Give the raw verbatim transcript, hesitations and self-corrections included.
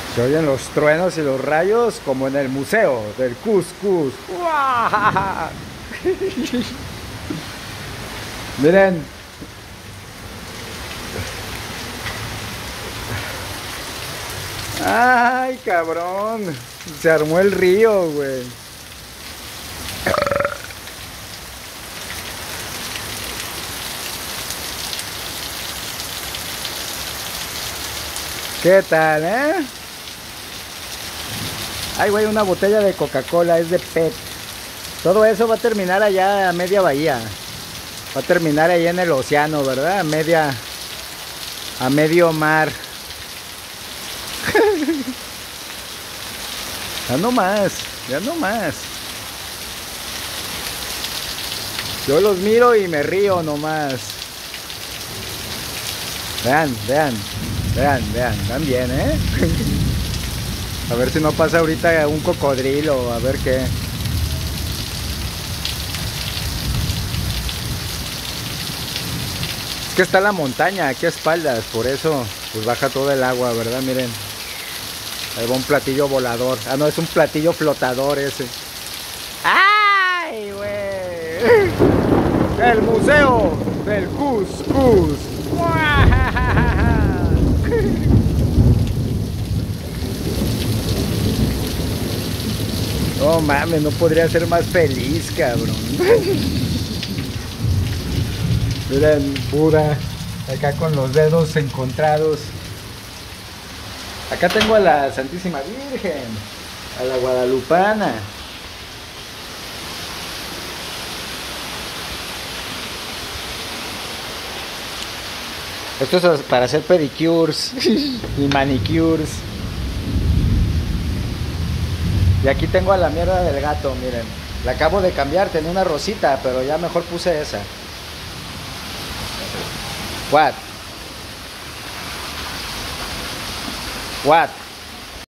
Se oyen los truenos y los rayos como en el museo del Cuscus. ¡Uah! Miren. Ay, cabrón. Se armó el río, güey. ¿Qué tal, eh? Ay, güey, una botella de Coca-Cola, es de P E T. Todo eso va a terminar allá a media bahía. Va a terminar ahí en el océano, ¿verdad? A media... A medio mar. Ya no más, ya no más. Yo los miro y me río nomás. Vean, vean, vean, vean, están bien, ¿eh? A ver si no pasa ahorita un cocodrilo, a ver qué. Es que está la montaña aquí a espaldas, por eso pues baja todo el agua, ¿verdad? Miren. Ahí va un platillo volador. Ah, no, es un platillo flotador ese. ¡Ay, güey! El museo del Cuscus. No mames, no podría ser más feliz, cabrón. Miren, Buda, acá con los dedos encontrados. Acá tengo a la Santísima Virgen, a la Guadalupana. Esto es para hacer pedicures y manicures. Y aquí tengo a la mierda del gato, miren. La acabo de cambiar, tenía una rosita, pero ya mejor puse esa. What? What?